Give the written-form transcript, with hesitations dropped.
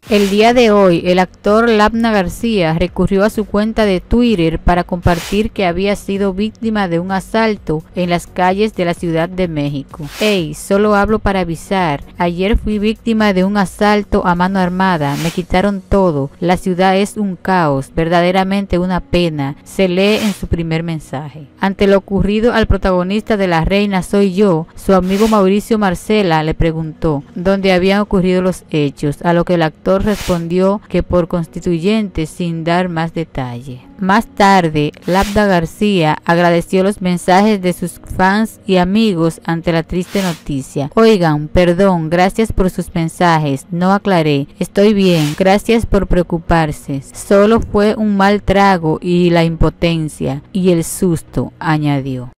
El día de hoy, el actor Labna García recurrió a su cuenta de Twitter para compartir que había sido víctima de un asalto en las calles de la Ciudad de México. Hey, solo hablo para avisar. Ayer fui víctima de un asalto a mano armada. Me quitaron todo. La ciudad es un caos, verdaderamente una pena, se lee en su primer mensaje. Ante lo ocurrido al protagonista de La Reina Soy Yo, su amigo Mauricio Marcela le preguntó dónde habían ocurrido los hechos, a lo que el actor respondió que por constituyente, sin dar más detalle. Más tarde, Labna García agradeció los mensajes de sus fans y amigos ante la triste noticia. Oigan, perdón, gracias por sus mensajes, no aclaré, estoy bien, gracias por preocuparse, solo fue un mal trago y la impotencia y el susto, añadió.